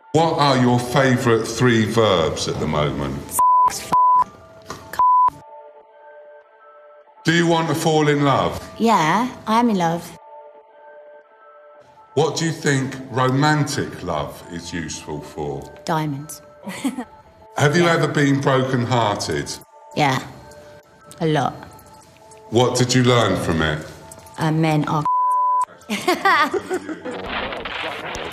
What are your favourite 3 verbs at the moment? Do you want to fall in love? Yeah, I'm in love. What do you think romantic love is useful for? Diamonds. Have you ever been broken-hearted? Yeah, a lot. What did you learn from it? Men are